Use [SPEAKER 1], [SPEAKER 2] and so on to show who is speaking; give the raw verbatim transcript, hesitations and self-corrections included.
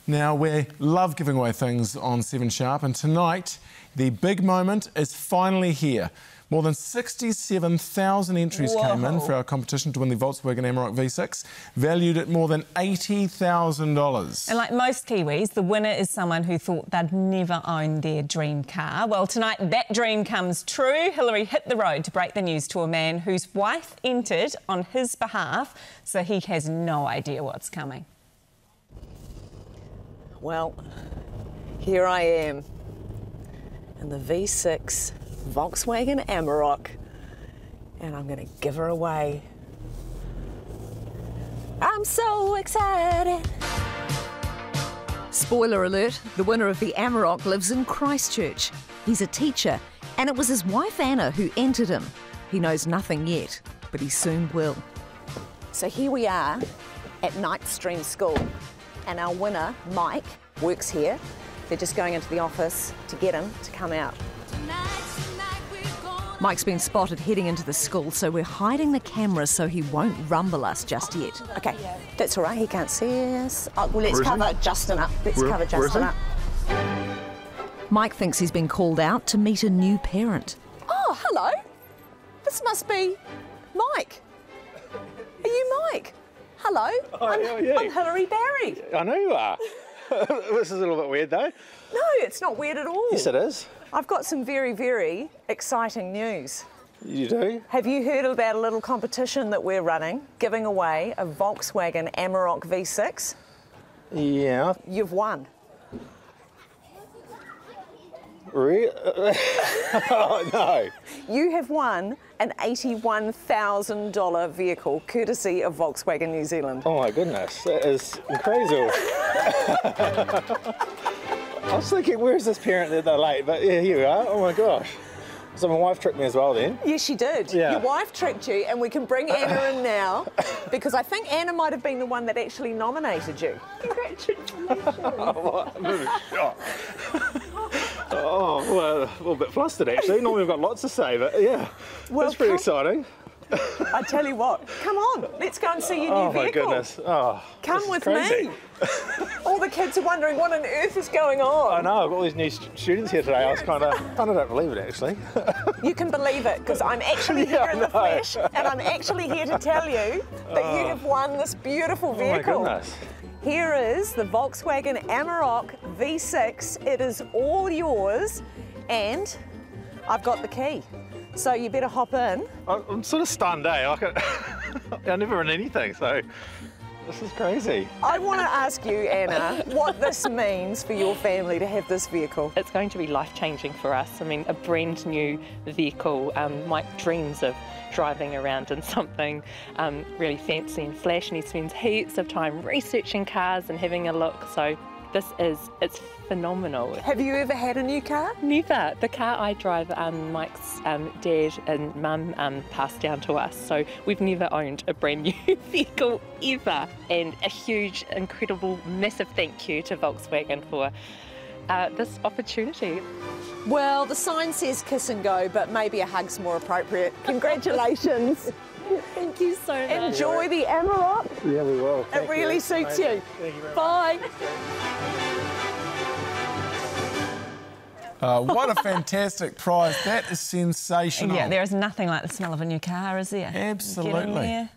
[SPEAKER 1] Now, we love giving away things on Seven Sharp, and tonight the big moment is finally here. More than sixty-seven thousand entries
[SPEAKER 2] Whoa.
[SPEAKER 1] came in for our competition to win the Volkswagen Amarok V six, valued at more than eighty thousand dollars.
[SPEAKER 2] And like most Kiwis, the winner is someone who thought they'd never own their dream car. Well, tonight that dream comes true. Hillary hit the road to break the news to a man whose wife entered on his behalf, so he has no idea what's coming.
[SPEAKER 3] Well, here I am in the V six Volkswagen Amarok, and I'm going to give her away. I'm so excited.
[SPEAKER 4] Spoiler alert, the winner of the Amarok lives in Christchurch. He's a teacher, and it was his wife Anna who entered him. He knows nothing yet, but he soon will.
[SPEAKER 3] So here we are at Night Stream School, and our winner, Mike, works here. They're just going into the office to get him to come out.
[SPEAKER 4] Mike's been spotted heading into the school, so we're hiding the camera so he won't rumble us just yet.
[SPEAKER 3] Okay, that's all right, he can't see us. Oh, well, let's
[SPEAKER 1] Where is
[SPEAKER 3] cover
[SPEAKER 1] he?
[SPEAKER 3] Justin up. Let's
[SPEAKER 1] Where-
[SPEAKER 3] cover
[SPEAKER 1] where is
[SPEAKER 3] Justin
[SPEAKER 1] he?
[SPEAKER 3] up.
[SPEAKER 4] Mike thinks he's been called out to meet a new parent.
[SPEAKER 3] Oh, hello. This must be Mike. Are you Mike? Hello.
[SPEAKER 5] Hi,
[SPEAKER 3] I'm,
[SPEAKER 5] how are you?
[SPEAKER 3] I'm Hillary Barry.
[SPEAKER 5] I know you are. This is a little bit weird though.
[SPEAKER 3] No, it's not weird at all.
[SPEAKER 5] Yes, it is.
[SPEAKER 3] I've got some very, very exciting news.
[SPEAKER 5] You do?
[SPEAKER 3] Have you heard about a little competition that we're running, giving away a Volkswagen Amarok V six?
[SPEAKER 5] Yeah.
[SPEAKER 3] You've won.
[SPEAKER 5] Re- oh, no.
[SPEAKER 3] You have won an eighty-one thousand dollar vehicle, courtesy of Volkswagen New Zealand.
[SPEAKER 5] Oh my goodness, that is crazy. I was thinking, where's this parent that they're late? But yeah, here we are. Oh my gosh. So my wife tricked me as well then.
[SPEAKER 3] Yes, she did.
[SPEAKER 5] Yeah.
[SPEAKER 3] Your wife tricked you, and we can bring Anna in now, because I think Anna might have been the one that actually nominated you. Congratulations.
[SPEAKER 5] Oh, I'm really shocked. Oh, well, a little bit flustered actually. Normally we've got lots to say, but yeah,
[SPEAKER 3] Well,
[SPEAKER 5] that's pretty
[SPEAKER 3] come-
[SPEAKER 5] exciting.
[SPEAKER 3] I tell you what, come on, let's go and see your new
[SPEAKER 5] Oh my
[SPEAKER 3] vehicle.
[SPEAKER 5] goodness. Oh,
[SPEAKER 3] Come
[SPEAKER 5] this is
[SPEAKER 3] with
[SPEAKER 5] crazy.
[SPEAKER 3] me. All the kids are wondering what on earth is going on.
[SPEAKER 5] I know, I've got all these new st- students here today. I was kind of, kind of don't believe it actually.
[SPEAKER 3] You can believe it, because I'm actually
[SPEAKER 5] Yeah,
[SPEAKER 3] here in the
[SPEAKER 5] I know.
[SPEAKER 3] flesh, and I'm actually here to tell you that you have won this beautiful
[SPEAKER 5] Oh my
[SPEAKER 3] vehicle.
[SPEAKER 5] goodness.
[SPEAKER 3] Here is the Volkswagen Amarok V six. It is all yours, and I've got the key. So you better hop in.
[SPEAKER 5] I'm I'm sort of stunned, eh? Like I, I never run anything, so this is crazy.
[SPEAKER 3] I want to ask you, Anna, what this means for your family to have this vehicle.
[SPEAKER 6] It's going to be life-changing for us. I mean, a brand new vehicle. Um, Mike dreams of driving around in something um, really fancy and flash, and he spends heaps of time researching cars and having a look. So this is, it's phenomenal.
[SPEAKER 3] Have you ever had a new car?
[SPEAKER 6] Never. The car I drive, um, Mike's um, dad and mum um, passed down to us, so we've never owned a brand new vehicle ever. And a huge, incredible, massive thank you to Volkswagen for uh, this opportunity.
[SPEAKER 3] Well, the sign says kiss and go, but maybe a hug's more appropriate. Congratulations.
[SPEAKER 6] Thank you so much.
[SPEAKER 3] Enjoy the Amarok.
[SPEAKER 5] Yeah, we will.
[SPEAKER 3] It
[SPEAKER 5] Thank
[SPEAKER 3] really
[SPEAKER 5] you.
[SPEAKER 3] suits
[SPEAKER 5] Thank
[SPEAKER 3] you.
[SPEAKER 5] Thank you very much.
[SPEAKER 3] Bye.
[SPEAKER 1] Uh, what a fantastic prize. That is sensational.
[SPEAKER 2] Yeah, there is nothing like the smell of a new car, is there?
[SPEAKER 1] Absolutely.
[SPEAKER 2] Get in there.